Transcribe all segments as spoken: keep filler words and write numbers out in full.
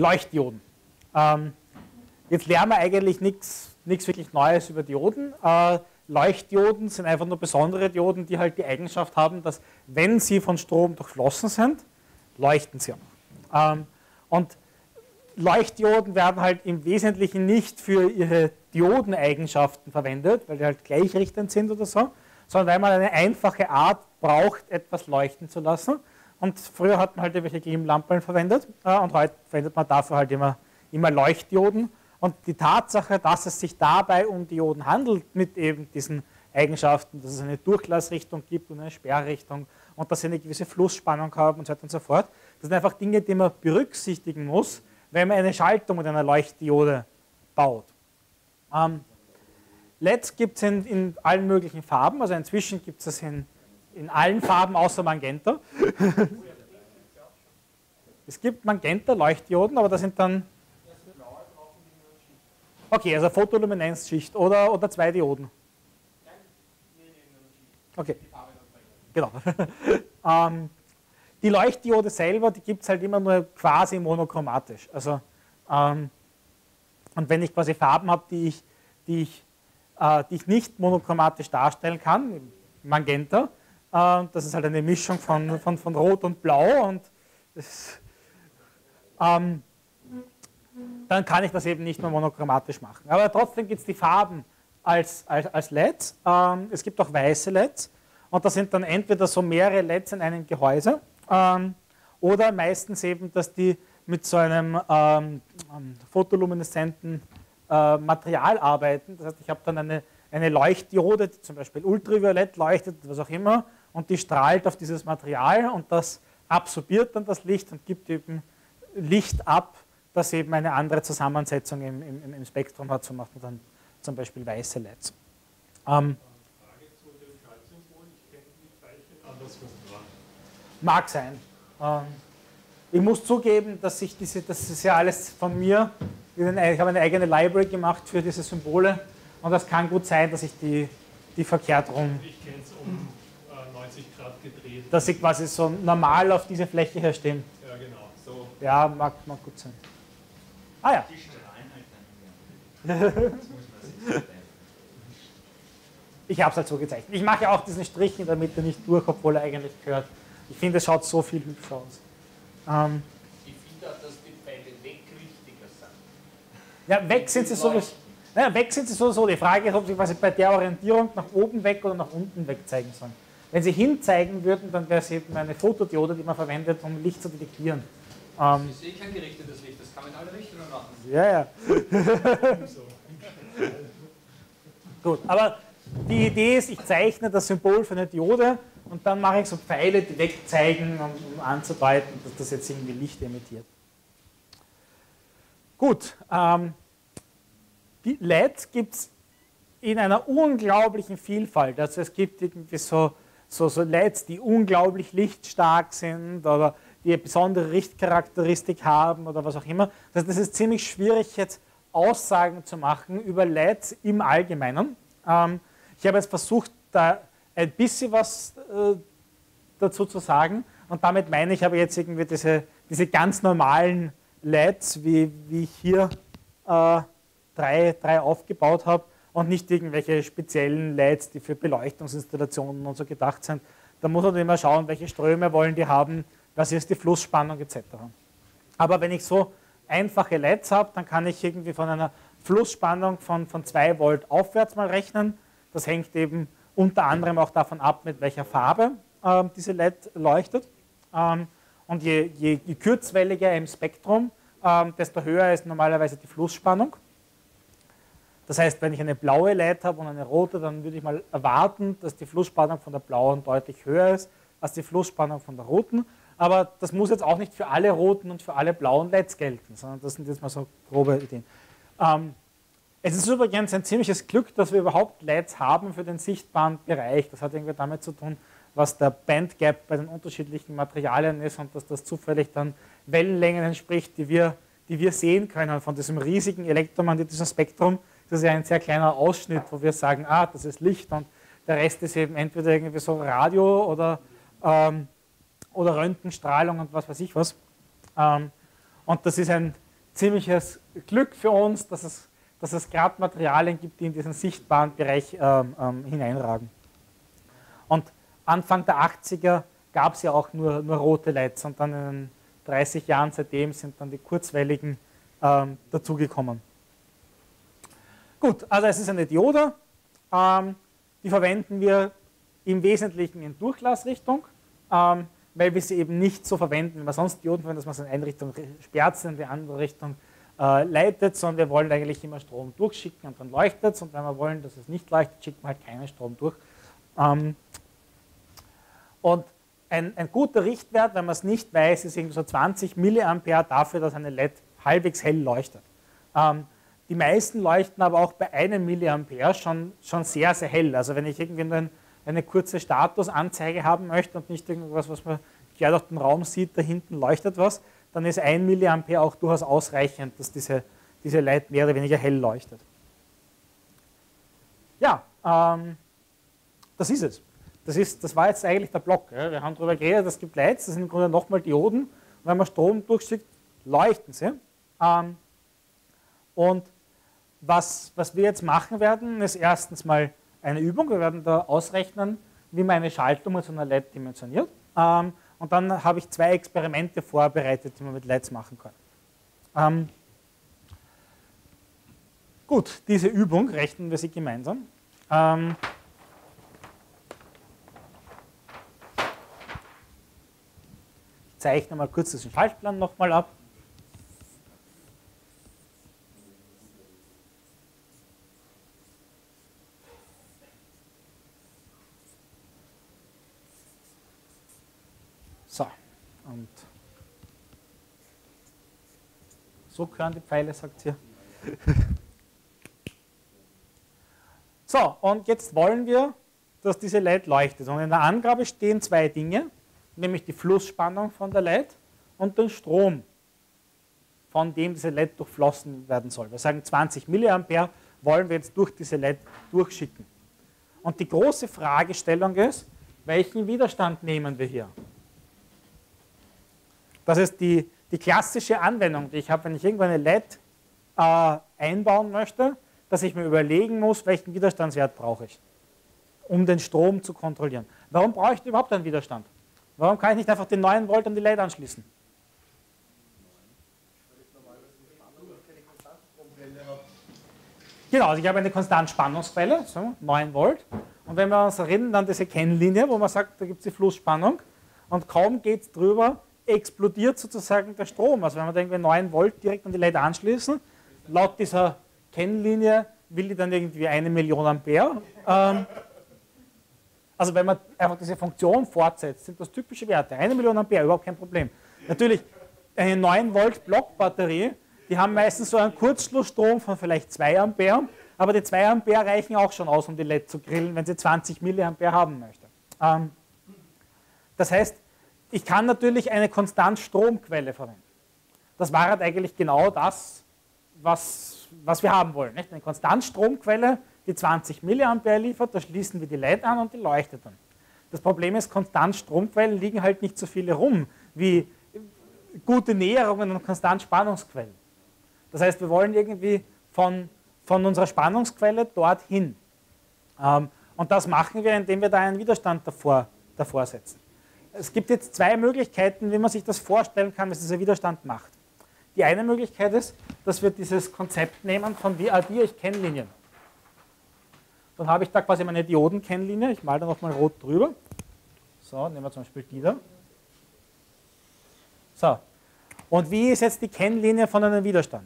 Leuchtdioden. Ähm, jetzt lernen wir eigentlich nichts wirklich Neues über Dioden. Äh, Leuchtdioden sind einfach nur besondere Dioden, die halt die Eigenschaft haben, dass wenn sie von Strom durchflossen sind, leuchten sie auch. Ähm, und Leuchtdioden werden halt im Wesentlichen nicht für ihre Diodeneigenschaften verwendet, weil die halt gleichrichtend sind oder so, sondern weil man eine einfache Art braucht, etwas leuchten zu lassen. Und früher hat man halt irgendwelche Glimmlampen verwendet äh, und heute verwendet man dafür halt immer, immer Leuchtdioden. Und die Tatsache, dass es sich dabei um Dioden handelt, mit eben diesen Eigenschaften, dass es eine Durchlassrichtung gibt und eine Sperrrichtung und dass sie eine gewisse Flussspannung haben und so weiter und so fort, das sind einfach Dinge, die man berücksichtigen muss, wenn man eine Schaltung mit einer Leuchtdiode baut. Ähm, L E Ds gibt es in, in allen möglichen Farben, also inzwischen gibt es es in In allen Farben außer Magenta. Es gibt Magenta-Leuchtdioden, aber das sind dann... Okay, also Photoluminenzschicht oder, oder zwei Dioden. Okay, genau. ähm, die Leuchtdiode selber, die gibt es halt immer nur quasi monochromatisch. Also, ähm, und wenn ich quasi Farben habe, die ich, die, ich, äh, die ich nicht monochromatisch darstellen kann, Magenta, das ist halt eine Mischung von, von, von Rot und Blau und das, ähm, dann kann ich das eben nicht mehr monochromatisch machen. Aber trotzdem gibt es die Farben als, als, als L E Ds. Ähm, es gibt auch weiße L E Ds und das sind dann entweder so mehrere L E Ds in einem Gehäuse ähm, oder meistens eben, dass die mit so einem ähm, photolumineszenten äh, Material arbeiten. Das heißt, ich habe dann eine, eine Leuchtdiode, die zum Beispiel ultraviolett leuchtet, was auch immer, und die strahlt auf dieses Material und das absorbiert dann das Licht und gibt eben Licht ab, das eben eine andere Zusammensetzung im, im, im Spektrum hat. So macht man dann zum Beispiel weiße L E Ds. Ähm, Frage zu dem Schaltsymbol, ich kenne die Teilchen anders dran. Mag sein. Ähm, ich muss zugeben, dass ich diese, das ist ja alles von mir, ich habe eine eigene Library gemacht für diese Symbole und das kann gut sein, dass ich die, die verkehrt rum... Ich kenne es um neunzig Grad gedreht. Dass sie quasi so normal auf diese Fläche her stehen. Ja, genau. So. Ja, mag, mag gut sein. Ah ja. Die strahlen halt dann. Ich habe es halt so gezeichnet. Ich mache ja auch diesen Strich in der Mitte nicht durch, obwohl er eigentlich gehört. Ich finde, es schaut so viel hübscher aus. Ähm, ich finde auch, dass die Pfeile weg richtiger sind. ja, weg sind sie sowieso. Naja, weg sind sie sowieso. Die Frage ist, ob sie quasi bei der Orientierung nach oben weg oder nach unten weg zeigen sollen. Wenn sie hinzeigen würden, dann wäre es eben eine Fotodiode, die man verwendet, um Licht zu detektieren. Ähm, Ich sehe kein gerichtetes Licht, das kann man in alle Richtungen machen. Ja, ja. Gut, aber die Idee ist, ich zeichne das Symbol für eine Diode und dann mache ich so Pfeile, die wegzeigen, um, um anzudeuten, dass das jetzt irgendwie Licht emittiert. Gut, ähm, die L E Ds gibt es in einer unglaublichen Vielfalt. Also es gibt irgendwie so, so, so L E Ds, die unglaublich lichtstark sind oder die eine besondere Richtcharakteristik haben oder was auch immer. Das, das ist ziemlich schwierig, jetzt Aussagen zu machen über L E Ds im Allgemeinen. Ähm, ich habe jetzt versucht, da ein bisschen was äh, dazu zu sagen und damit meine ich aber jetzt irgendwie diese, diese ganz normalen L E Ds, wie, wie ich hier äh, drei, drei aufgebaut habe und nicht irgendwelche speziellen L E Ds, die für Beleuchtungsinstallationen und so gedacht sind. Da muss man immer schauen, welche Ströme wollen die haben, was ist die Flussspannung et cetera. Aber wenn ich so einfache L E Ds habe, dann kann ich irgendwie von einer Flussspannung von, von zwei Volt aufwärts mal rechnen. Das hängt eben unter anderem auch davon ab, mit welcher Farbe äh, diese L E D leuchtet. Ähm, und je, je, je kurzwelliger im Spektrum, ähm, desto höher ist normalerweise die Flussspannung. Das heißt, wenn ich eine blaue L E D habe und eine rote, dann würde ich mal erwarten, dass die Flussspannung von der blauen deutlich höher ist als die Flussspannung von der roten. Aber das muss jetzt auch nicht für alle roten und für alle blauen L E Ds gelten, sondern das sind jetzt mal so grobe Ideen. Ähm, es ist übrigens ein ziemliches Glück, dass wir überhaupt L E Ds haben für den sichtbaren Bereich. Das hat irgendwie damit zu tun, was der Bandgap bei den unterschiedlichen Materialien ist und dass das zufällig dann Wellenlängen entspricht, die wir, die wir sehen können. Von diesem riesigen elektromagnetischen Spektrum, das ist ja ein sehr kleiner Ausschnitt, wo wir sagen, ah, das ist Licht und der Rest ist eben entweder irgendwie so Radio oder, ähm, oder Röntgenstrahlung und was weiß ich was. Ähm, und das ist ein, ziemliches Glück für uns, dass es, dass es gerade Materialien gibt, die in diesen sichtbaren Bereich ähm, ähm, hineinragen. Und Anfang der achtziger gab es ja auch nur, nur rote L E Ds und dann in den dreißig Jahren seitdem sind dann die kurzwelligen ähm, dazugekommen. Gut, also es ist eine Diode, ähm, die verwenden wir im Wesentlichen in Durchlassrichtung, ähm, weil wir sie eben nicht so verwenden, wie man sonst Dioden verwendet, dass man sie in eine Richtung sperrt, in die andere Richtung äh, leitet, sondern wir wollen eigentlich immer Strom durchschicken und dann leuchtet es und wenn wir wollen, dass es nicht leuchtet, schicken wir halt keinen Strom durch. Ähm, und ein, ein guter Richtwert, wenn man es nicht weiß, ist irgendwie so zwanzig Milliampere dafür, dass eine L E D halbwegs hell leuchtet. Ähm, die meisten leuchten aber auch bei einem Milliampere schon, schon sehr, sehr hell. Also wenn ich irgendwie nur ein, eine kurze Statusanzeige haben möchte und nicht irgendwas, was man quer durch den Raum sieht, da hinten leuchtet was, dann ist ein Milliampere auch durchaus ausreichend, dass diese, diese L E D mehr oder weniger hell leuchtet. Ja, ähm, das ist es. Das, ist, das war jetzt eigentlich der Block. Ja. Wir haben darüber geredet, es gibt L E Ds, das sind im Grunde nochmal Dioden. Und wenn man Strom durchschickt, leuchten sie. Ähm, und was, was wir jetzt machen werden, ist erstens mal eine Übung. Wir werden da ausrechnen, wie man eine Schaltung mit so einer L E D dimensioniert. Ähm, und dann habe ich zwei Experimente vorbereitet, die man mit L E Ds machen kann. Ähm, gut, diese Übung rechnen wir sie gemeinsam. Ähm, ich zeichne mal kurz diesen Schaltplan nochmal ab. So, und so gehören die Pfeile, sagt sie. So, und jetzt wollen wir, dass diese L E D leuchtet. Und in der Angabe stehen zwei Dinge, nämlich die Flussspannung von der L E D und den Strom, von dem diese L E D durchflossen werden soll. Wir sagen zwanzig Milliampere wollen wir jetzt durch diese L E D durchschicken. Und die große Fragestellung ist, welchen Widerstand nehmen wir hier? Das ist die, die klassische Anwendung, die ich habe, wenn ich irgendwo eine L E D äh, einbauen möchte, dass ich mir überlegen muss, welchen Widerstandswert brauche ich, um den Strom zu kontrollieren. Warum brauche ich überhaupt einen Widerstand? Warum kann ich nicht einfach den neun Volt an die L E D anschließen? Genau, also ich habe eine Konstantspannungsquelle, so, neun Volt. Und wenn wir uns erinnern an diese Kennlinie, wo man sagt, da gibt es die Flussspannung und kaum geht es drüber, explodiert sozusagen der Strom. Also wenn wir irgendwie neun Volt direkt an die L E D anschließen, laut dieser Kennlinie will die dann irgendwie eine Million Ampere. Ähm, also wenn man einfach diese Funktion fortsetzt, sind das typische Werte. eine Million Ampere, überhaupt kein Problem. Natürlich, eine neun Volt Blockbatterie, die haben meistens so einen Kurzschlussstrom von vielleicht zwei Ampere, aber die zwei Ampere reichen auch schon aus, um die L E D zu grillen, wenn sie zwanzig Milliampere haben möchte. Ähm, das heißt, ich kann natürlich eine Konstantstromquelle verwenden. Das war halt eigentlich genau das, was, was wir haben wollen. Nicht? Eine Konstantstromquelle, die zwanzig Milliampere liefert, da schließen wir die L E D an und die leuchtet dann. Das Problem ist, Konstantstromquellen liegen halt nicht so viele rum, wie gute Näherungen und Konstantspannungsquellen. Das heißt, wir wollen irgendwie von, von unserer Spannungsquelle dorthin. Ähm, und das machen wir, indem wir da einen Widerstand davor, davor setzen. Es gibt jetzt zwei Möglichkeiten, wie man sich das vorstellen kann, was dieser Widerstand macht. Die eine Möglichkeit ist, dass wir dieses Konzept nehmen von wie addiere ich Kennlinien. Dann habe ich da quasi meine Diodenkennlinie, ich male da nochmal rot drüber. So, nehmen wir zum Beispiel die da. So, und wie ist jetzt die Kennlinie von einem Widerstand?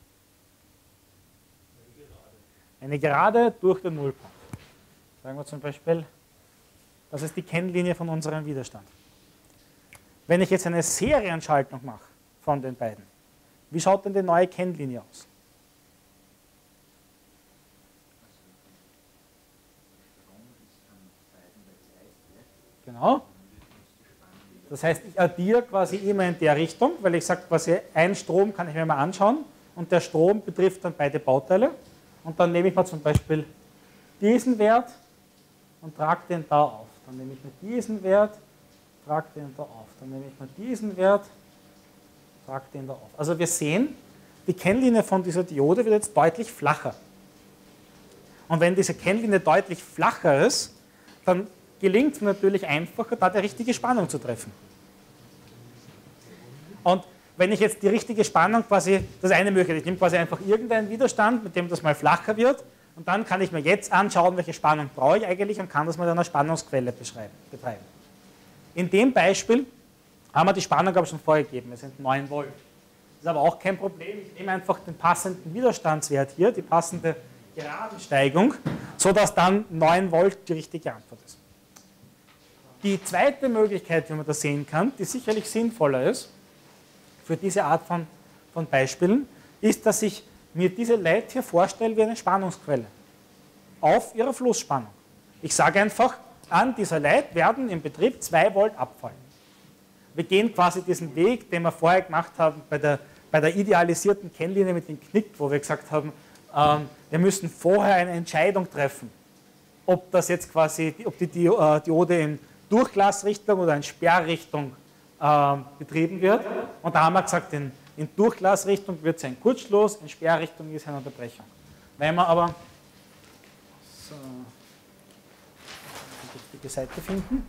Eine Gerade durch den Nullpunkt. Sagen wir zum Beispiel, das ist die Kennlinie von unserem Widerstand. Wenn ich jetzt eine Serienschaltung mache von den beiden, wie schaut denn die neue Kennlinie aus? Genau. Das heißt, ich addiere quasi immer in der Richtung, weil ich sage, quasi ein Strom kann ich mir mal anschauen und der Strom betrifft dann beide Bauteile. Und dann nehme ich mal zum Beispiel diesen Wert und trage den da auf. Dann nehme ich mir diesen Wert, trage den da auf. Dann nehme ich mal diesen Wert, trage den da auf. Also wir sehen, die Kennlinie von dieser Diode wird jetzt deutlich flacher. Und wenn diese Kennlinie deutlich flacher ist, dann gelingt es natürlich einfacher, da die richtige Spannung zu treffen. Und wenn ich jetzt die richtige Spannung quasi, das ist eine Möglichkeit, ich nehme quasi einfach irgendeinen Widerstand, mit dem das mal flacher wird, und dann kann ich mir jetzt anschauen, welche Spannung brauche ich eigentlich und kann das mit einer Spannungsquelle betreiben. In dem Beispiel haben wir die Spannung aber schon vorgegeben, es sind neun Volt. Das ist aber auch kein Problem, ich nehme einfach den passenden Widerstandswert hier, die passende Geradensteigung, sodass dann neun Volt die richtige Antwort ist. Die zweite Möglichkeit, wie man das sehen kann, die sicherlich sinnvoller ist, für diese Art von, von Beispielen, ist, dass ich mir diese L E D hier vorstelle wie eine Spannungsquelle auf ihrer Flussspannung. Ich sage einfach, an dieser L E D werden im Betrieb zwei Volt abfallen. Wir gehen quasi diesen Weg, den wir vorher gemacht haben bei der, bei der idealisierten Kennlinie mit dem Knick, wo wir gesagt haben, ähm, wir müssen vorher eine Entscheidung treffen, ob das jetzt quasi, ob die Diode in Durchlassrichtung oder in Sperrrichtung äh, betrieben wird. Und da haben wir gesagt, in, in Durchlassrichtung wird es ein Kurzschluss, in Sperrrichtung ist eine Unterbrechung. Wenn wir aber so, die richtige Seite finden.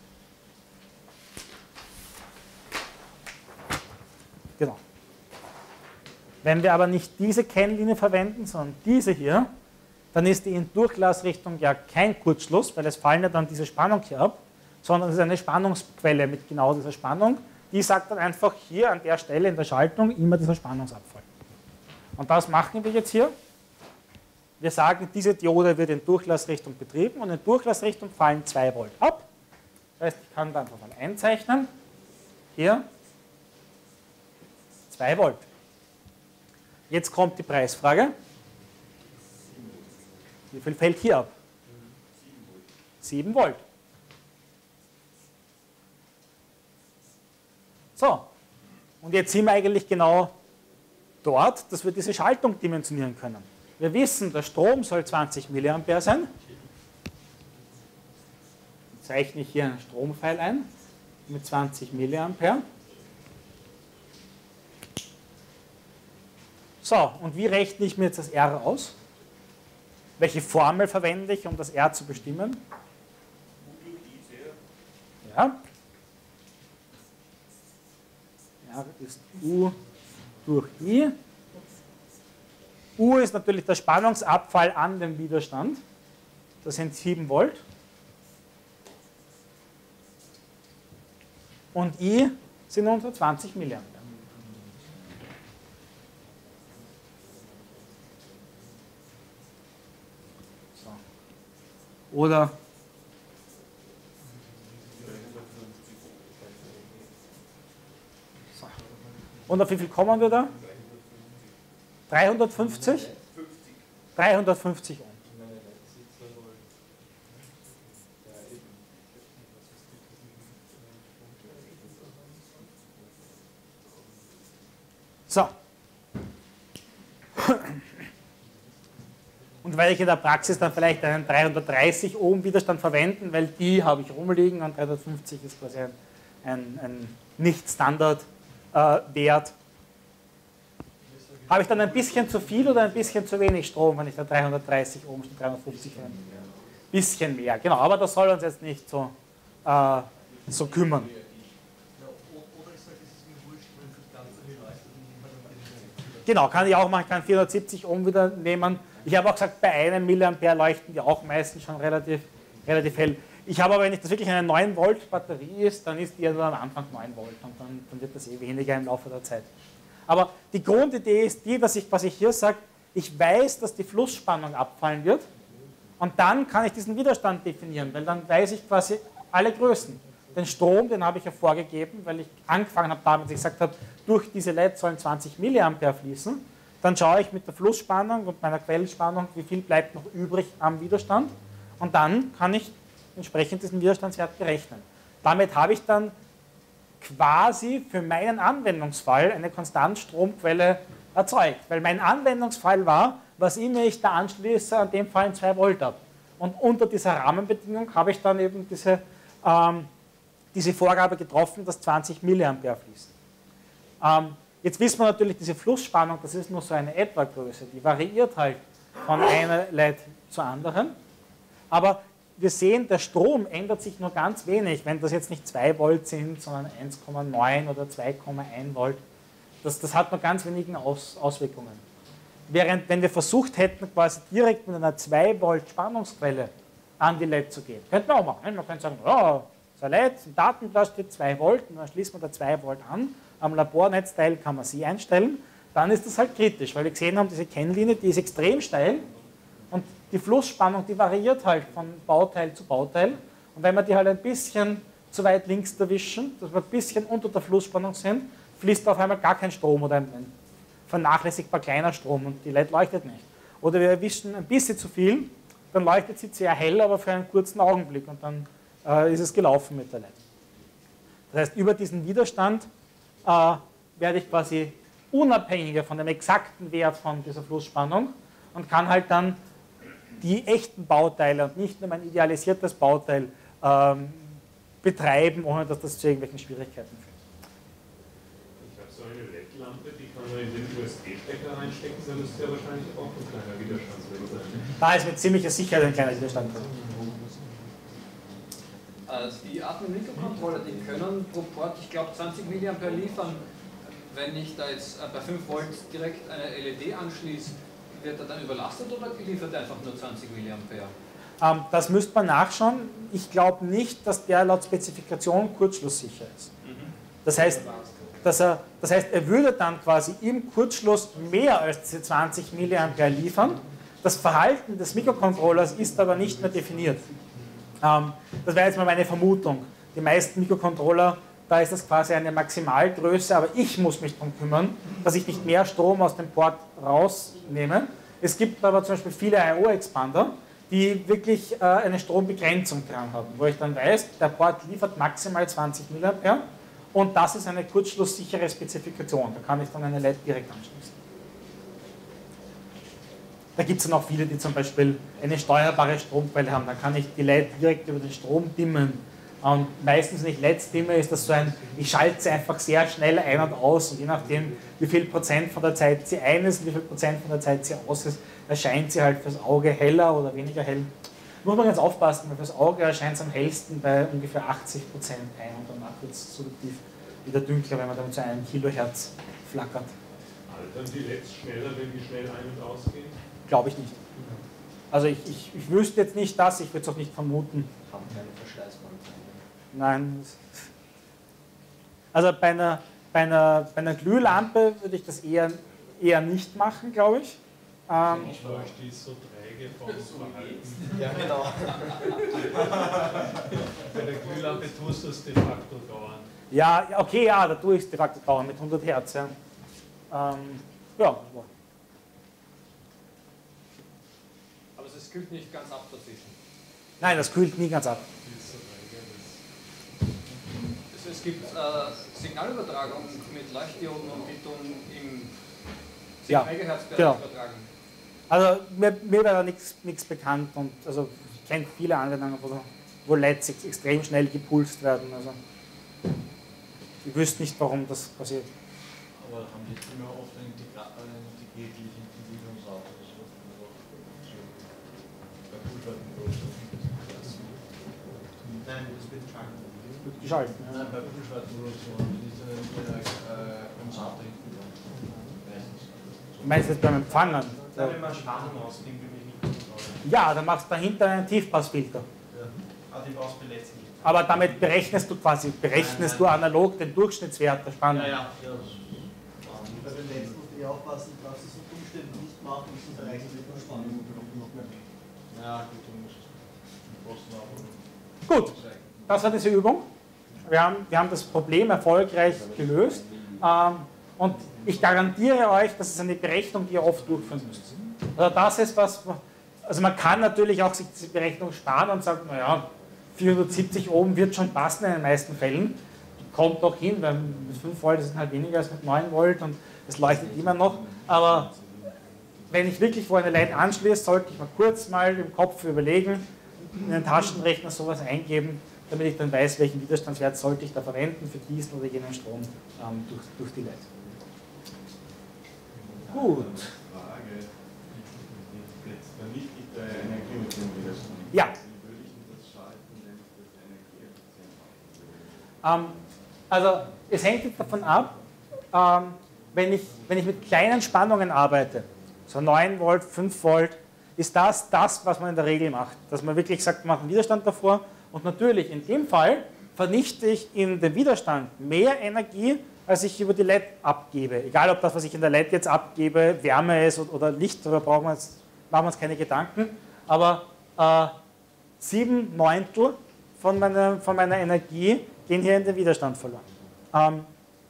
Genau. Wenn wir aber nicht diese Kennlinie verwenden, sondern diese hier, dann ist die in Durchlassrichtung ja kein Kurzschluss, weil es fallen ja dann diese Spannung hier ab, sondern es ist eine Spannungsquelle mit genau dieser Spannung. Die sagt dann einfach hier an der Stelle in der Schaltung immer dieser Spannungsabfall. Und das machen wir jetzt hier. Wir sagen, diese Diode wird in Durchlassrichtung betrieben und in Durchlassrichtung fallen zwei Volt ab. Das heißt, ich kann da einfach mal einzeichnen. Hier zwei Volt. Jetzt kommt die Preisfrage. Wie viel fällt hier ab? sieben Volt. So, und jetzt sind wir eigentlich genau dort, dass wir diese Schaltung dimensionieren können. Wir wissen, der Strom soll zwanzig Milliampere sein. Dann zeichne ich hier einen Strompfeil ein mit zwanzig Milliampere. So, und wie rechne ich mir jetzt das R aus? Welche Formel verwende ich, um das R zu bestimmen? Ja. R ist U durch I. U ist natürlich der Spannungsabfall an dem Widerstand. Das sind sieben Volt. Und I sind unsere zwanzig Milliampere. So. Oder und auf wie viel kommen wir da? dreihundertfünfzig? dreihundertfünfzig Ohm. So. Und weil ich in der Praxis dann vielleicht einen dreihundertdreißig Ohm Widerstand verwenden, weil die habe ich rumliegen und dreihundertfünfzig ist quasi ein, ein, ein Nicht-Standard Äh, Wert. Habe ich dann ein bisschen zu viel oder ein bisschen zu wenig Strom, wenn ich da dreihundertdreißig Ohm statt dreihundertfünfzig verwende? Ein bisschen mehr, genau, aber das soll uns jetzt nicht so, äh, so kümmern. Genau, kann ich auch machen, ich kann vierhundertsiebzig Ohm wieder nehmen. Ich habe auch gesagt, bei einem Milliampere leuchten die auch meistens schon relativ, relativ hell. Ich habe aber, wenn das wirklich eine neun Volt Batterie ist, dann ist die ja nur am Anfang neun Volt und dann, dann wird das eh weniger im Laufe der Zeit. Aber die Grundidee ist die, dass ich, was ich hier sage, ich weiß, dass die Flussspannung abfallen wird und dann kann ich diesen Widerstand definieren, weil dann weiß ich quasi alle Größen. Den Strom, den habe ich ja vorgegeben, weil ich angefangen habe damit, dass ich gesagt habe, durch diese L E D sollen zwanzig Milliampere fließen. Dann schaue ich mit der Flussspannung und meiner Quellenspannung, wie viel bleibt noch übrig am Widerstand und dann kann ich entsprechend diesen Widerstandswert berechnen. Damit habe ich dann quasi für meinen Anwendungsfall eine Konstantstromquelle erzeugt. Weil mein Anwendungsfall war, was immer ich da anschließe, an dem fallen zwei Volt ab. Und unter dieser Rahmenbedingung habe ich dann eben diese, ähm, diese Vorgabe getroffen, dass zwanzig Milliampere fließen. Ähm, Jetzt wissen wir natürlich, diese Flussspannung, das ist nur so eine Etwa-Größe, die variiert halt von einer L E D zur anderen. Aber wir sehen, der Strom ändert sich nur ganz wenig, wenn das jetzt nicht zwei Volt sind, sondern eins Komma neun oder zwei Komma eins Volt. Das, das hat nur ganz wenige Aus, Auswirkungen. Während, wenn wir versucht hätten, quasi direkt mit einer zwei Volt Spannungsquelle an die L E D zu gehen, könnten wir auch machen. Man könnte sagen, ja, so ein L E D, im Datenblatt steht zwei Volt und dann schließt man da zwei Volt an. Am Labornetzteil kann man sie einstellen. Dann ist das halt kritisch, weil wir gesehen haben, diese Kennlinie, die ist extrem steil. Und die Flussspannung, die variiert halt von Bauteil zu Bauteil. Und wenn wir die halt ein bisschen zu weit links erwischen, dass wir ein bisschen unter der Flussspannung sind, fließt auf einmal gar kein Strom oder ein, ein vernachlässigbar kleiner Strom und die L E D leuchtet nicht. Oder wir erwischen ein bisschen zu viel, dann leuchtet sie sehr hell, aber für einen kurzen Augenblick und dann äh, ist es gelaufen mit der L E D. Das heißt, über diesen Widerstand äh, werde ich quasi unabhängiger von dem exakten Wert von dieser Flussspannung und kann halt dann die echten Bauteile und nicht nur mein idealisiertes Bauteil ähm, betreiben, ohne dass das zu irgendwelchen Schwierigkeiten führt. Ich habe so eine L E D-Lampe, die kann man in den U S B-Stecker reinstecken, da müsste ja wahrscheinlich auch ein kleiner Widerstandswert sein. Da ist mit ziemlicher Sicherheit ein kleiner Widerstand drin. Also die Atmung-Mikrocontroller, die können pro Port, ich glaube, zwanzig Milliampere liefern. Wenn ich da jetzt bei fünf Volt direkt eine L E D anschließe, wird er dann überlastet oder liefert er einfach nur zwanzig Milliampere? Ähm, das müsste man nachschauen. Ich glaube nicht, dass der laut Spezifikation kurzschlusssicher ist. Mhm. Das heißt, dass er, das heißt, er würde dann quasi im Kurzschluss mehr als diese zwanzig Milliampere liefern. Das Verhalten des Mikrocontrollers ist aber nicht mehr definiert. Ähm, das wäre jetzt mal meine Vermutung. Die meisten Mikrocontroller, da ist das quasi eine Maximalgröße, aber ich muss mich darum kümmern, dass ich nicht mehr Strom aus dem Port rausnehme. Es gibt aber zum Beispiel viele I O-Expander, die wirklich äh, eine Strombegrenzung dran haben, wo ich dann weiß, der Port liefert maximal zwanzig Milliampere und das ist eine kurzschlusssichere Spezifikation. Da kann ich dann eine L E D direkt anschließen. Da gibt es dann auch viele, die zum Beispiel eine steuerbare Stromquelle haben. Da kann ich die L E D direkt über den Strom dimmen. Und meistens, wenn ich L E Ds dimme, ist das so ein, ich schalte sie einfach sehr schnell ein und aus und je nachdem, wie viel Prozent von der Zeit sie ein ist und wie viel Prozent von der Zeit sie aus ist, erscheint sie halt fürs Auge heller oder weniger hell. Muss man ganz aufpassen, weil fürs Auge erscheint es am hellsten bei ungefähr achtzig Prozent ein und danach wird es subjektiv wieder dünkler, wenn man damit so einen Kilohertz flackert. Altern die L E Ds schneller, wenn die schnell ein- und ausgehen? Glaube ich nicht. Also ich, ich, ich wüsste jetzt nicht das, ich würde es auch nicht vermuten. Haben keine Verschleißband. Nein. Also bei einer, bei einer, bei einer Glühlampe würde ich das eher, eher nicht machen, glaube ich. Ähm, Ich war die ist so träge vom Verhalten. Ja, genau. Bei der Glühlampe tust du es de facto dauernd. ja, okay, ja, da tue ich es de facto dauernd mit hundert Hertz. Ja, ähm, ja. Aber es kühlt nicht ganz ab dazwischen. Nein, das kühlt nie ganz ab. Die ist so träge, das Es, es gibt äh, Signalübertragung mit Leuchtdioden und Beton im Ja, zehn Megahertz-Bereich genau. übertragen. Also mir, mir wäre da nichts bekannt und also ich kenne viele Anwendungen, wo, wo L E Ds ex extrem schnell gepulst werden. Also ich wüsste nicht, warum das passiert. Aber haben die immer oft eine integritliche Integrierungsrate? Das wird bei Pulsschalten. Nein, das wird geschaltet. Wird geschalten. Ja. Nein, bei Pulsschaltenproduktion ist eine Konsate hinten dran. Du meinst jetzt beim Empfangen? Da, wenn man Spannung ausnimmt, bin ich nicht kontrolliert. Ja, dann machst du dahinter einen Tiefpassfilter. Ja. Ah, die brauchst du belästigt. Aber damit berechnest du quasi, berechnest du analog den Durchschnittswert der Spannung. Ja, ja. ja das Bei den letzten musst du eh aufpassen, darfst du es unter Umständen nicht machen, sonst erreichst du die Spannung. Ja, gut, du musst den Posten auch. Gut, das war diese Übung. Wir haben, wir haben das Problem erfolgreich gelöst. Ähm, und ich garantiere euch, das ist eine Berechnung, die ihr oft durchführen müsst. Also das ist was, also man kann natürlich auch sich diese Berechnung sparen und sagen, naja, vierhundertsiebzig Ohm wird schon passen in den meisten Fällen. Kommt noch hin, weil mit fünf Volt sind halt weniger als mit neun Volt und es leuchtet immer noch. Aber wenn ich wirklich wo eine L E D anschließe, sollte ich mal kurz mal im Kopf überlegen, in den Taschenrechner sowas eingeben, damit ich dann weiß, welchen Widerstandswert sollte ich da verwenden für diesen oder jenen Strom ähm, durch, durch die L E D. Gut. Frage. Jetzt vernichte ich da Energie mit dem Widerstand. Ja. Wie würde ich denn das schalten, wenn ich das energieeffizient machen will? Ähm, also es hängt jetzt davon ab, ähm, wenn, ich, wenn ich mit kleinen Spannungen arbeite, so neun Volt, fünf Volt, ist das das, was man in der Regel macht. Dass man wirklich sagt, man macht einen Widerstand davor und natürlich in dem Fall vernichte ich in den Widerstand mehr Energie, als ich über die L E D abgebe. Egal, ob das, was ich in der L E D jetzt abgebe, Wärme ist oder Licht, da brauchen wir jetzt, machen wir uns keine Gedanken. Aber äh, sieben Neuntel von meiner, von meiner Energie gehen hier in den Widerstand verloren. Ähm,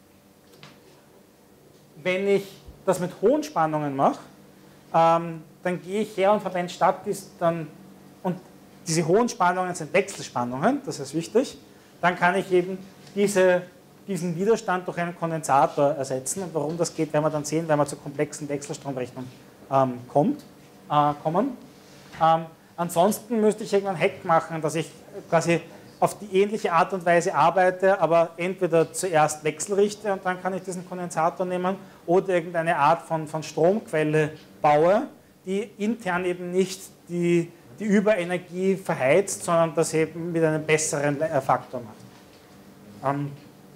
wenn ich das mit hohen Spannungen mache, ähm, dann gehe ich her und verwende statt dies dann, und diese hohen Spannungen sind Wechselspannungen, das ist wichtig, dann kann ich eben diese, diesen Widerstand durch einen Kondensator ersetzen. Und warum das geht, werden wir dann sehen, wenn wir zur komplexen Wechselstromrechnung ähm, kommt, äh, kommen. Ähm, ansonsten müsste ich irgendwann ein Hack machen, dass ich quasi auf die ähnliche Art und Weise arbeite, aber entweder zuerst wechselrichte und dann kann ich diesen Kondensator nehmen oder irgendeine Art von, von Stromquelle baue, die intern eben nicht die, die Überenergie verheizt, sondern das eben mit einem besseren Faktor macht. Ähm,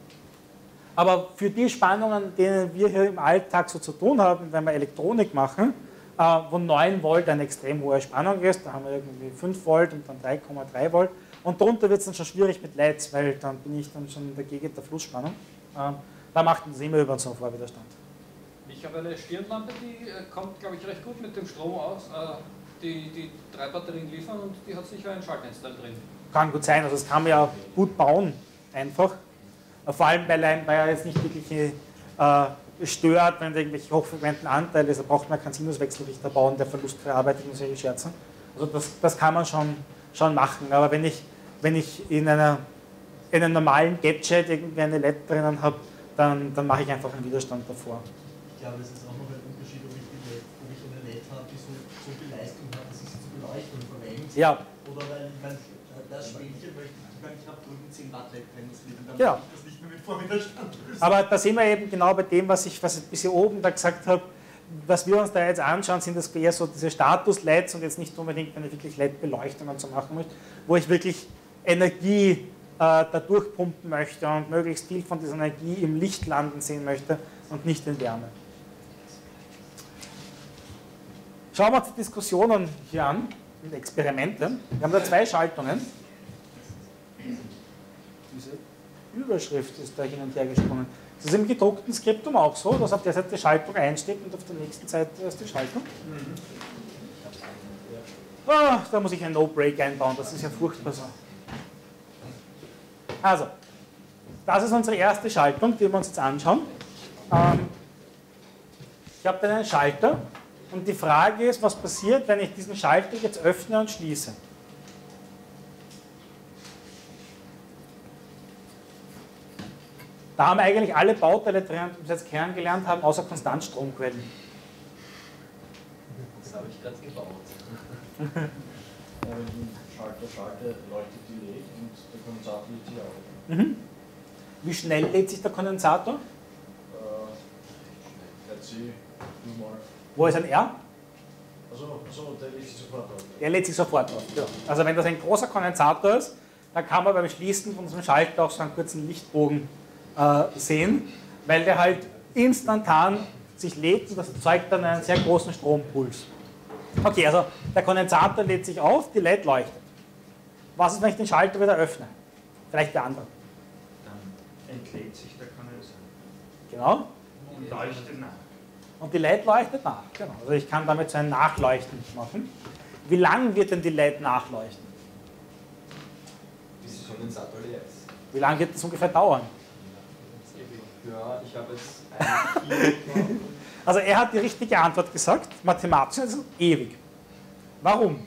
aber für die Spannungen, denen wir hier im Alltag so zu tun haben, wenn wir Elektronik machen, äh, wo neun Volt eine extrem hohe Spannung ist, da haben wir irgendwie fünf Volt und dann drei Komma drei Volt. Und darunter wird es dann schon schwierig mit L E Ds, weil dann bin ich dann schon in der Gegend der Flussspannung. Ähm, da macht man das immer über so einen Vorwiderstand. Ich habe eine Stirnlampe, die äh, kommt, glaube ich, recht gut mit dem Strom aus. Äh, die, die drei Batterien liefern und die hat sicher ein Schaltnetzteil drin. Kann gut sein, also das kann man ja gut bauen, einfach. Vor allem, weil, ein, weil er jetzt nicht wirklich äh, stört, wenn irgendwelche hochfrequenten Anteile ist, da braucht man keinen Sinuswechselrichter bauen, der verlustverarbeitet und solche Scherze. Also das, das kann man schon, schon machen, aber wenn ich, wenn ich in, einer, in einem normalen Gadget irgendwie eine L E D drinnen habe, dann, dann mache ich einfach einen Widerstand davor. Ich glaube, es ist auch noch ein Unterschied, ob ich, die L E D, ob ich eine L E D habe, die so, so viel Leistung hat, dass ich sie zur Beleuchtung verwende. Ja. Oder weil ich mein, das Spielchen möchte ich sagen, ich habe drüben zehn Watt L E D drin, dann Ja. mache ich das nicht mehr mit Vorwiderstand lösen. Aber da sind wir eben genau bei dem, was ich, was ich bis hier oben da gesagt habe. Was wir uns da jetzt anschauen, sind das eher so diese Status-L E Ds und jetzt nicht unbedingt, wenn ich wirklich L E D-Beleuchtungen so machen möchte, wo ich wirklich Energie äh, da durchpumpen möchte und möglichst viel von dieser Energie im Licht landen sehen möchte und nicht in Wärme. Schauen wir uns die Diskussionen hier an, mit Experimenten. Wir haben da zwei Schaltungen. Diese Überschrift ist da hin und her gesprungen. Das ist im gedruckten Skriptum auch so, dass auf der Seite die Schaltung einsteht und auf der nächsten Seite ist die Schaltung. Mhm. Oh, da muss ich ein No-Break einbauen, das ist ja furchtbar so. Also, das ist unsere erste Schaltung, die wir uns jetzt anschauen. Ähm, ich habe dann einen Schalter und die Frage ist, was passiert, wenn ich diesen Schalter jetzt öffne und schließe. Da haben wir eigentlich alle Bauteile drin, die wir jetzt kennengelernt haben, außer Konstantstromquellen. Das habe ich gerade gebaut. Wenn ich den Schalter schalte, leuchtet die L E D und der Kondensator lädt sich auf. Mhm. Wie schnell lädt sich der Kondensator? Äh, R C, mal. Wo ist ein R? Also, also der lädt sich sofort auf. Der lädt sich sofort auf. Ja. Also wenn das ein großer Kondensator ist, dann kann man beim Schließen von unserem Schalter auch so einen kurzen Lichtbogen äh, sehen, weil der halt instantan sich lädt und das erzeugt dann einen sehr großen Strompuls. Okay, also der Kondensator lädt sich auf, die L E D leuchtet. Was ist, wenn ich den Schalter wieder öffne? Vielleicht der andere. Dann entlädt sich der Kondensator. Genau. Und leuchtet nach. Und die L E D leuchtet nach. Genau. Also ich kann damit so ein Nachleuchten machen. Wie lang wird denn die L E D nachleuchten? Bis der Kondensator leer ist. Wie lange wird das ungefähr dauern? Ja, ich habe jetzt eine Also er hat die richtige Antwort gesagt. Mathematisch ist es ewig. Warum?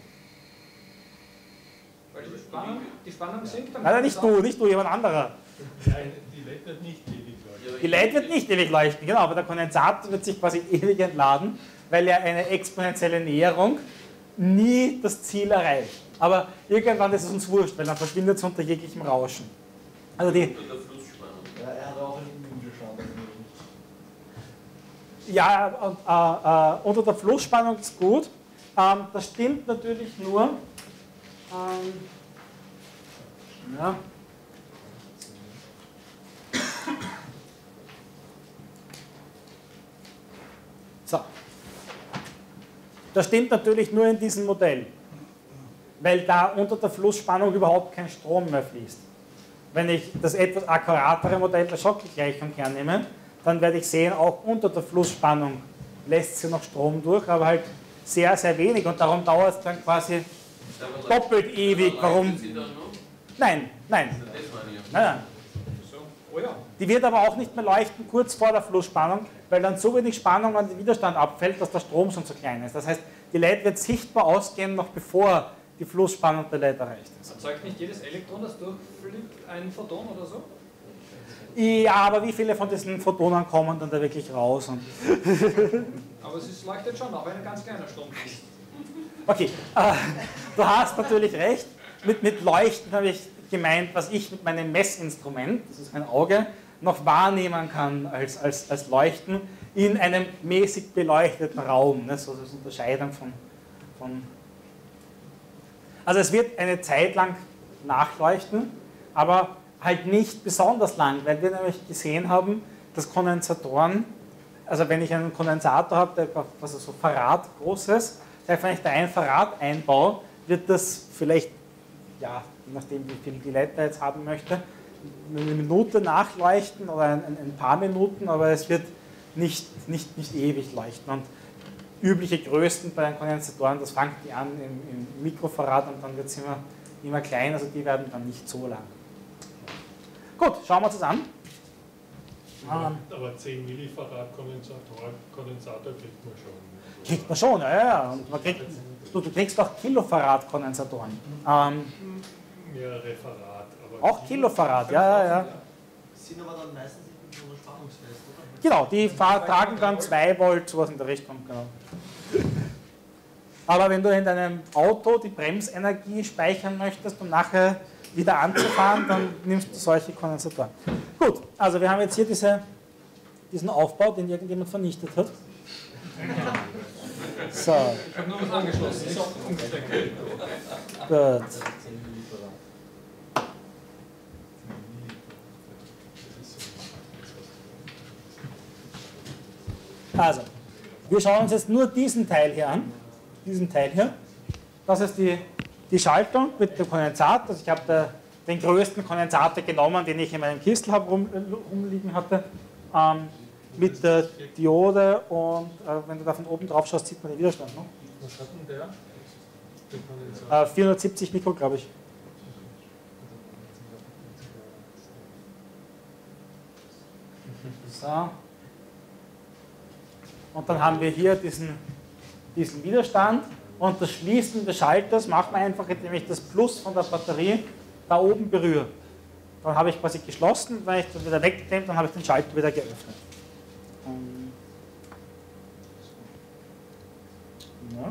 Weil die Spannung, die Spannung sinkt. dann Nein, nicht du, nicht du, jemand anderer. Nein, die L E D wird nicht ewig leuchten. Die L E D wird nicht ewig leuchten, genau, aber der Kondensator wird sich quasi ewig entladen, weil er eine exponentielle Näherung nie das Ziel erreicht. Aber irgendwann ist es uns wurscht, weil dann verschwindet es unter jeglichem Rauschen. Also die, Ja, er hat auch einen Widerstand. Ja, und, äh, äh, unter der Flussspannung ist gut. Ähm, das stimmt natürlich nur. Ähm, ja. So. Das stimmt natürlich nur in diesem Modell, weil da unter der Flussspannung überhaupt kein Strom mehr fließt. Wenn ich das etwas akkuratere Modell der Schottl-Gleichung hernehme, dann werde ich sehen, auch unter der Flussspannung lässt sie noch Strom durch, aber halt sehr, sehr wenig und darum dauert es dann quasi doppelt ewig. Warum? Nein, nein. Nein, nein. Die wird aber auch nicht mehr leuchten kurz vor der Flussspannung, weil dann so wenig Spannung an den Widerstand abfällt, dass der Strom schon zu klein ist. Das heißt, die L E D wird sichtbar ausgehen, noch bevor die Flussspannung der L E D erreicht ist. Erzeugt nicht jedes Elektron, das durchfliegt, ein Photon oder so? Ja, aber wie viele von diesen Photonen kommen dann da wirklich raus? Und aber es ist, leuchtet schon, auch wenn ein ganz kleiner Strom fließt. Okay, äh, du hast natürlich recht. Mit, mit Leuchten habe ich gemeint, was ich mit meinem Messinstrument, das ist mein Auge, noch wahrnehmen kann als, als, als Leuchten in einem mäßig beleuchteten Raum. Ne? So als Unterscheidung von, von. Also es wird eine Zeit lang nachleuchten, aber halt nicht besonders lang, weil wir nämlich gesehen haben, dass Kondensatoren, also wenn ich einen Kondensator habe, der also so Farad groß ist, wenn ich da ein Farad einbaue, wird das vielleicht, ja, je nachdem wie viel die L E D da jetzt haben möchte, eine Minute nachleuchten oder ein, ein paar Minuten, aber es wird nicht, nicht, nicht ewig leuchten. Und übliche Größen bei den Kondensatoren, das fängt die an im, im Mikrofarad und dann wird es immer, immer klein, also die werden dann nicht so lang. Gut, schauen wir uns das an. Ja, aber zehn Millifarad Kondensator, Kondensator kriegt man schon. Kriegt man schon, ja, ja. Und man kriegt, du, du kriegst auch Kilofarad Kondensatoren. Ähm, Mehrere Farad. Aber auch Kilofarad, ja, ja, ja. Sind aber dann meistens nicht so spannungsfest, oder? Genau, die tragen dann zwei Volt, sowas in der Richtung. Genau. Aber wenn du in deinem Auto die Bremsenergie speichern möchtest, um nachher wieder anzufahren, dann nimmst du solche Kondensatoren. Gut, also wir haben jetzt hier diese, diesen Aufbau, den irgendjemand vernichtet hat. So. Ich habe nur was angeschlossen, nicht umgesteckt. Gut. Also, wir schauen uns jetzt nur diesen Teil hier an. Diesen Teil hier. Das ist die, die Schaltung mit dem Kondensat. Also ich habe den größten Kondensator genommen, den ich in meinem Kistel habe rum, rumliegen hatte. Ähm, mit der Diode und äh, wenn du da von oben drauf schaust, sieht man den Widerstand noch. was hat denn der? Der Äh, vierhundertsiebzig Mikro, glaube ich. So. Und dann haben wir hier diesen, diesen Widerstand und das Schließen des Schalters macht man einfach, indem ich das Plus von der Batterie da oben berühre. Dann habe ich quasi geschlossen, wenn ich das wieder wegnehme, dann habe ich den Schalter wieder geöffnet. Ja.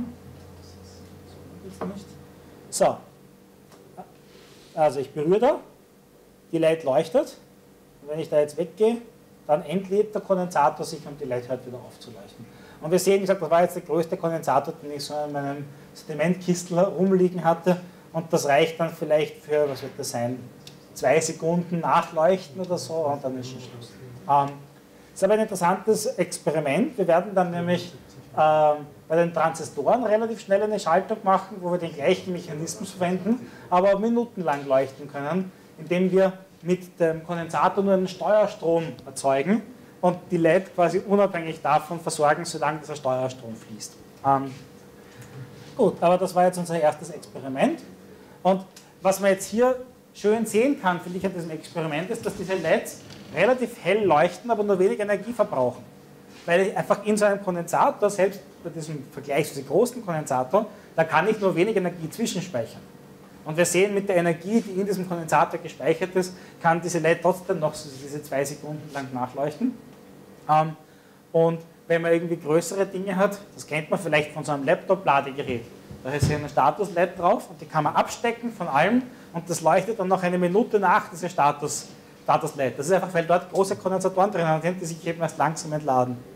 So, also ich berühre da, die L E D leuchtet und wenn ich da jetzt weggehe, dann entlädt der Kondensator sich und die L E D hört wieder auf zu leuchten. Und wir sehen, wie gesagt, das war jetzt der größte Kondensator, den ich so in meinem Sedimentkistel rumliegen hatte und das reicht dann vielleicht für, was wird das sein, zwei Sekunden nachleuchten oder so und dann ist schon Schluss. Ähm, das ist aber ein interessantes Experiment. Wir werden dann nämlich ähm, bei den Transistoren relativ schnell eine Schaltung machen, wo wir den gleichen Mechanismus verwenden, aber minutenlang leuchten können, indem wir mit dem Kondensator nur einen Steuerstrom erzeugen und die L E D quasi unabhängig davon versorgen, solange dieser Steuerstrom fließt. Ähm, gut, aber das war jetzt unser erstes Experiment. Und was man jetzt hier schön sehen kann, finde ich, an diesem Experiment, ist, dass diese L E Ds relativ hell leuchten, aber nur wenig Energie verbrauchen. Weil ich einfach in so einem Kondensator, selbst bei diesem vergleichsweise großen Kondensator, da kann ich nur wenig Energie zwischenspeichern. Und wir sehen, mit der Energie, die in diesem Kondensator gespeichert ist, kann diese L E D trotzdem noch so diese zwei Sekunden lang nachleuchten. Und wenn man irgendwie größere Dinge hat, das kennt man vielleicht von so einem Laptop-Ladegerät, da ist hier eine Status-L E D drauf und die kann man abstecken von allem und das leuchtet dann noch eine Minute nach dieser Status, Status-L E D. Das ist einfach, weil dort große Kondensatoren drin sind, die sich eben erst langsam entladen.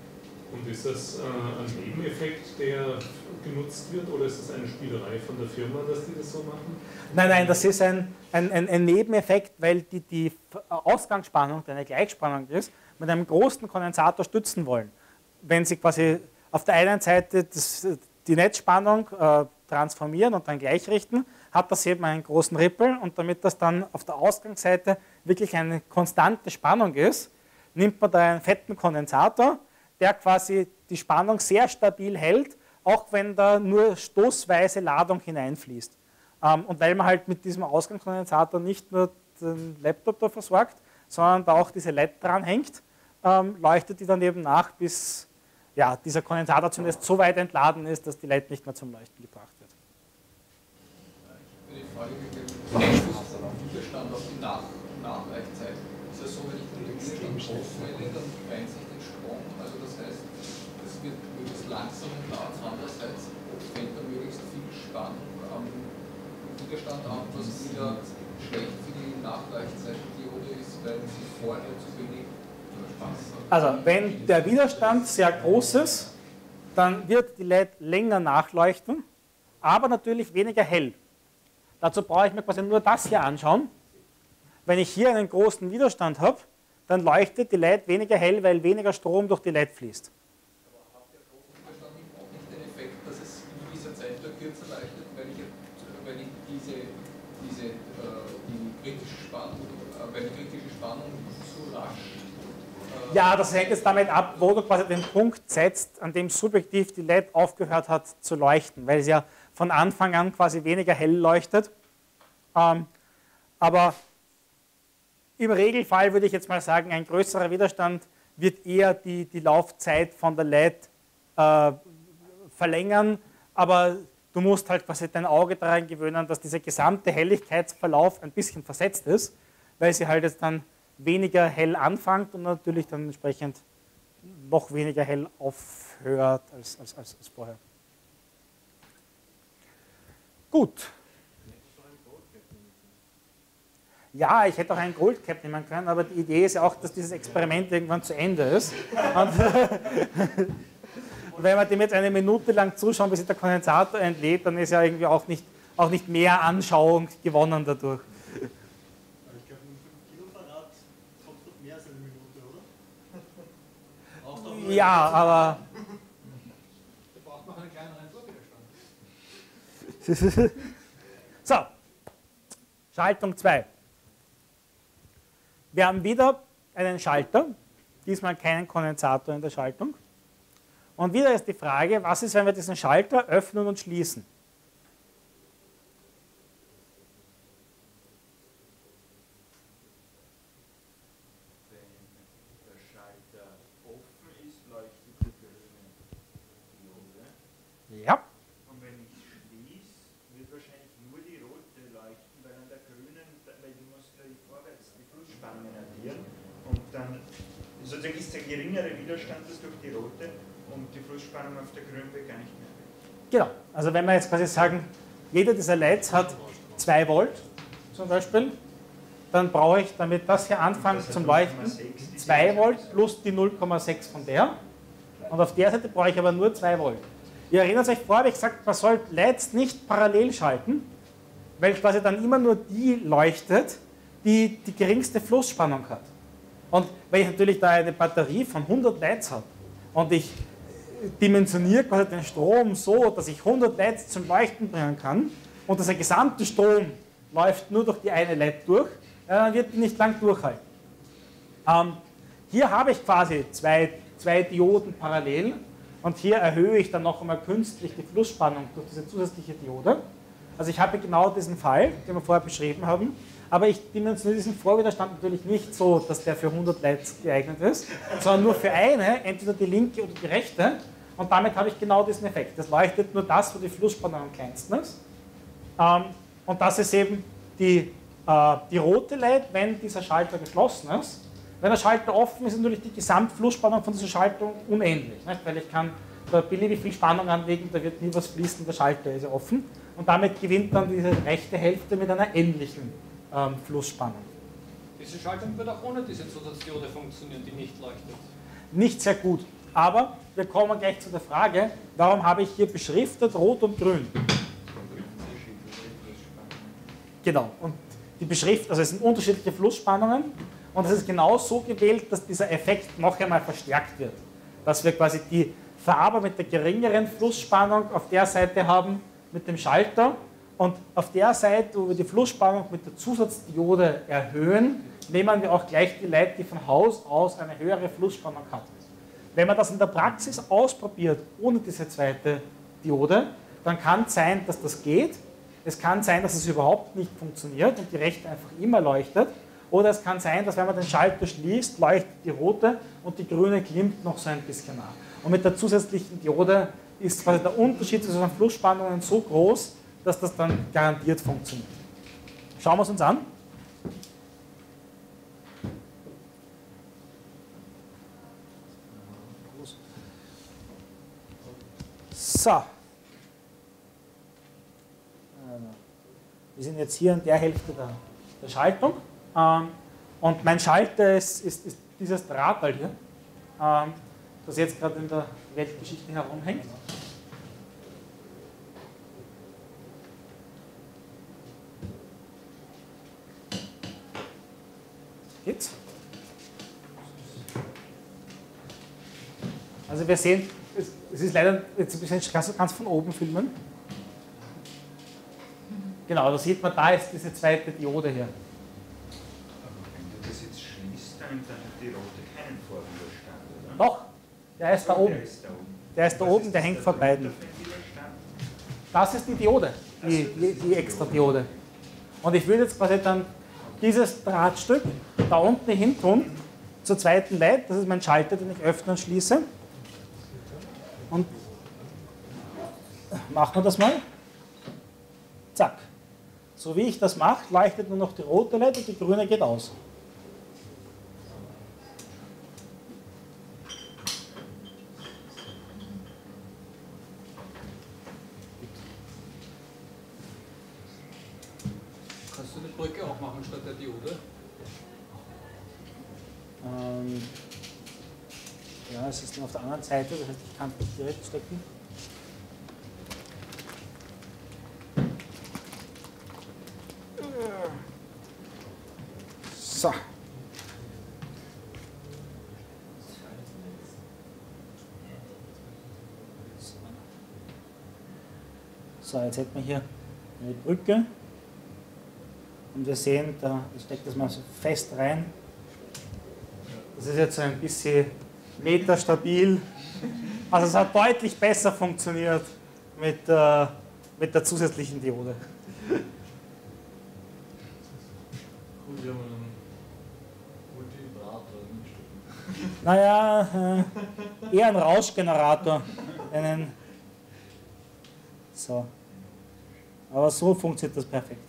Und ist das äh, ein Nebeneffekt, der genutzt wird, oder ist das eine Spielerei von der Firma, dass die das so machen? Nein, nein, das ist ein, ein, ein, ein Nebeneffekt, weil die, die Ausgangsspannung, die eine Gleichspannung ist, mit einem großen Kondensator stützen wollen. Wenn Sie quasi auf der einen Seite das, die Netzspannung äh, transformieren und dann gleichrichten, hat das eben einen großen Ripple, und damit das dann auf der Ausgangsseite wirklich eine konstante Spannung ist, nimmt man da einen fetten Kondensator, der quasi die Spannung sehr stabil hält, auch wenn da nur stoßweise Ladung hineinfließt. Ähm, und weil man halt mit diesem Ausgangskondensator nicht nur den Laptop da versorgt, sondern da auch diese L E D dranhängt, ähm, leuchtet die dann eben nach, bis ja, dieser Kondensator zumindest so weit entladen ist, dass die L E D nicht mehr zum Leuchten gebracht wird. Die Frage mit dem Widerstand auf die Nach Nachleuchtzeit. Ist das so, wenn ich den Widerstand hochwähle, dann vereint sich den Strom? Also das heißt, es wird möglichst langsam und laut, andererseits fällt da möglichst viel Spannung am Widerstand an, was wieder schlecht für die Nachleuchtzeitdiode ist, weil sie vorher zu wenig Spannung hat. Also wenn der Widerstand sehr groß ist, dann wird die L E D länger nachleuchten, aber natürlich weniger hell. Dazu brauche ich mir quasi nur das hier anschauen. Wenn ich hier einen großen Widerstand habe, dann leuchtet die L E D weniger hell, weil weniger Strom durch die L E D fließt. Aber hat der große Widerstand auch nicht den Effekt, dass es in gewisser Zeit kürzer leuchtet, weil ich, weil ich diese, diese äh, die kritische Spannung, äh, weil die kritische Spannung zu rasch. Äh Ja, das hängt jetzt damit ab, wo du quasi den Punkt setzt, an dem subjektiv die L E D aufgehört hat zu leuchten, weil sie ja von Anfang an quasi weniger hell leuchtet. Ähm, aber im Regelfall würde ich jetzt mal sagen, ein größerer Widerstand wird eher die, die Laufzeit von der L E D äh, verlängern, aber du musst halt quasi dein Auge daran gewöhnen, dass dieser gesamte Helligkeitsverlauf ein bisschen versetzt ist, weil sie halt jetzt dann weniger hell anfängt und natürlich dann entsprechend noch weniger hell aufhört als, als, als, als vorher. Gut. Ja, ich hätte auch einen Gold Cap nehmen können, aber die Idee ist ja auch, dass dieses Experiment irgendwann zu Ende ist. Und wenn wir dem jetzt eine Minute lang zuschauen, bis sich der Kondensator entlädt, dann ist ja irgendwie auch nicht, auch nicht mehr Anschauung gewonnen dadurch. Ich glaube, mit fünf Kilofarad kommt doch mehr als eine Minute, oder? Braucht auch nur Ja, aber... Da braucht man einen kleineren Vorwiderstand. So, Schaltung zwei. Wir haben wieder einen Schalter, diesmal keinen Kondensator in der Schaltung. Und wieder ist die Frage, was ist, wenn wir diesen Schalter öffnen und schließen? Wenn der Schalter offen ist, leuchtet die grüne Diode. Ja. Und wenn ich schließe, wird wahrscheinlich nur die rote leuchten, weil an der grünen, weil die muss die vorwärts die Flussspannungen addieren. Und dann sozusagen ist der geringere Widerstand ist durch die rote und die Flussspannung auf der grünen wird gar nicht mehr. Genau. Also wenn wir jetzt quasi sagen, jeder dieser L E Ds hat zwei Volt zum Beispiel, dann brauche ich, damit das hier anfängt zum Leuchten, zwei Volt plus die null Komma sechs von der. Und auf der Seite brauche ich aber nur zwei Volt. Ihr erinnert euch, vorher habe ich gesagt, man soll L E Ds nicht parallel schalten, weil quasi dann immer nur die leuchtet, die die geringste Flussspannung hat. Und wenn ich natürlich da eine Batterie von hundert L E Ds habe und ich dimensioniere quasi den Strom so, dass ich hundert L E Ds zum Leuchten bringen kann und dass der gesamte Strom läuft nur durch die eine L E D durch, dann wird die nicht lang durchhalten. Ähm, hier habe ich quasi zwei, zwei Dioden parallel und hier erhöhe ich dann noch einmal künstlich die Flussspannung durch diese zusätzliche Diode. Also ich habe genau diesen Fall, den wir vorher beschrieben haben, aber ich dimensioniere diesen Vorwiderstand natürlich nicht so, dass der für hundert L E Ds geeignet ist, sondern nur für eine, entweder die linke oder die rechte, und damit habe ich genau diesen Effekt. Das leuchtet nur das, wo die Flussspannung am kleinsten ist. Ähm, und das ist eben die, äh, die rote L E D, wenn dieser Schalter geschlossen ist. Wenn der Schalter offen ist, ist natürlich die Gesamtflussspannung von dieser Schaltung unendlich, nicht? Weil ich kann da beliebig viel Spannung anlegen, da wird nie was fließen, der Schalter ist ja offen. Und damit gewinnt dann diese rechte Hälfte mit einer ähnlichen ähm, Flussspannung. Diese Schaltung wird auch ohne diese Zusatzdiode funktionieren, die nicht leuchtet. Nicht sehr gut. Aber wir kommen gleich zu der Frage, warum habe ich hier beschriftet Rot und Grün? Genau. Und die Beschrift, also es sind unterschiedliche Flussspannungen und es ist genau so gewählt, dass dieser Effekt noch einmal verstärkt wird. Dass wir quasi die Farbe mit der geringeren Flussspannung auf der Seite haben mit dem Schalter und auf der Seite, wo wir die Flussspannung mit der Zusatzdiode erhöhen, nehmen wir auch gleich die Leute, die von Haus aus eine höhere Flussspannung hat. Wenn man das in der Praxis ausprobiert, ohne diese zweite Diode, dann kann es sein, dass das geht. Es kann sein, dass es überhaupt nicht funktioniert und die rechte einfach immer leuchtet. Oder es kann sein, dass wenn man den Schalter schließt, leuchtet die rote und die grüne glimmt noch so ein bisschen nach. Und mit der zusätzlichen Diode ist quasi der Unterschied zwischen den Flussspannungen so groß, dass das dann garantiert funktioniert. Schauen wir es uns an. So. Wir sind jetzt hier in der Hälfte der, der Schaltung. Ähm, und mein Schalter ist, ist, ist dieses Drahtteil hier, ähm, das jetzt gerade in der Weltgeschichte herumhängt. Geht's? Also wir sehen, es, es ist leider jetzt ein bisschen, kannst du ganz von oben filmen? Genau, da sieht man, da ist diese zweite Diode hier. Wenn du das jetzt schließt, dann hat die rote keinen Vorwiderstand, oder? Doch, der ist da oben. Der ist da oben. Der ist da Was oben, ist der das hängt da vor drunter beiden. für ein Widerstand? Das ist die Diode, die, die, die extra Diode. Und ich würde jetzt quasi dann dieses Drahtstück da unten hin tun, zur zweiten Leit. Das ist mein Schalter, den ich öffne und schließe. Und machen wir das mal. Zack. So wie ich das mache, leuchtet nur noch die rote Leit und die grüne geht aus. Kannst du die Brücke auch machen statt der Diode? Ähm, ja, es ist nur auf der anderen Seite, das heißt, ich kann es nicht direkt stecken. So. So, jetzt hätten wir hier eine Brücke. Und wir sehen, da ich stecke das mal so fest rein. Das ist jetzt so ein bisschen metastabil. Also es hat deutlich besser funktioniert mit, äh, mit der zusätzlichen Diode. Gut, wir haben einen Multivibrator mitstecken. Naja, äh, eher ein Rauschgenerator. Einen so. Aber so funktioniert das perfekt.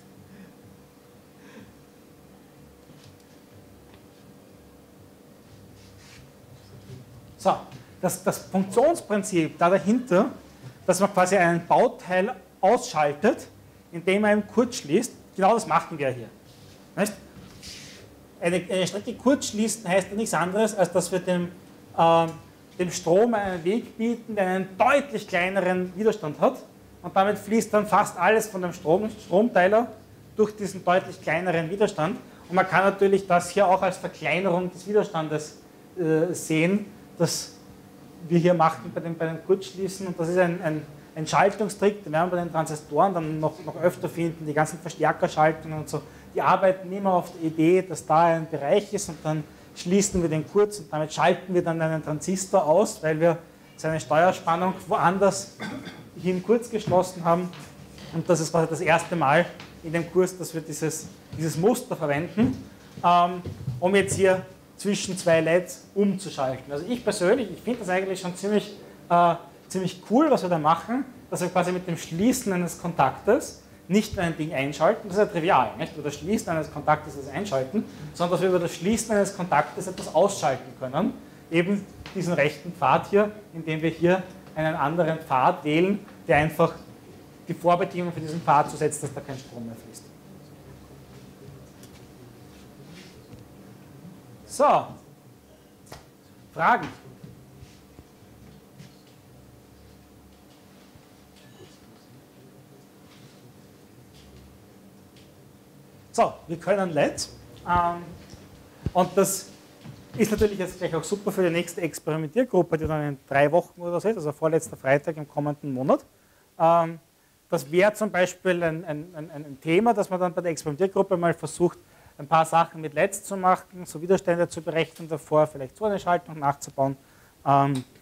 So, das, das Funktionsprinzip da dahinter, dass man quasi einen Bauteil ausschaltet, indem man ihn kurz schließt, genau das machen wir hier. Weißt? Eine, eine Strecke kurz schließen heißt ja nichts anderes, als dass wir dem, äh, dem Strom einen Weg bieten, der einen deutlich kleineren Widerstand hat. Und damit fließt dann fast alles von dem Strom, Stromteiler durch diesen deutlich kleineren Widerstand. Und man kann natürlich das hier auch als Verkleinerung des Widerstandes äh, sehen, das wir hier machen bei dem, bei dem Kurzschließen. Und das ist ein, ein, ein Schaltungstrick, den werden wir bei den Transistoren dann noch, noch öfter finden, die ganzen Verstärkerschaltungen und so. Die arbeiten immer auf der Idee, dass da ein Bereich ist und dann schließen wir den kurz und damit schalten wir dann einen Transistor aus, weil wir seine Steuerspannung woanders hin kurz geschlossen haben. Und das ist quasi das erste Mal in dem Kurs, dass wir dieses, dieses Muster verwenden, ähm, um jetzt hier zwischen zwei L E Ds umzuschalten. Also ich persönlich, ich finde das eigentlich schon ziemlich, äh, ziemlich cool, was wir da machen, dass wir quasi mit dem Schließen eines Kontaktes nicht nur ein Ding einschalten, das ist ja trivial, nicht über das Schließen eines Kontaktes das einschalten, sondern dass wir über das Schließen eines Kontaktes etwas ausschalten können, eben diesen rechten Pfad hier, indem wir hier einen anderen Pfad wählen, der einfach die Vorbedingung für diesen Pfad so setzt, dass da kein Strom mehr fließt. So, Fragen? So, wir können L E D. Ähm, und das ist natürlich jetzt gleich auch super für die nächste Experimentiergruppe, die dann in drei Wochen oder so ist, also vorletzter Freitag im kommenden Monat. Ähm, das wäre zum Beispiel ein, ein, ein, ein Thema, dass man dann bei der Experimentiergruppe mal versucht, ein paar Sachen mit L E Ds zu machen, so Widerstände zu berechnen davor, vielleicht so eine Schaltung nachzubauen. Ähm,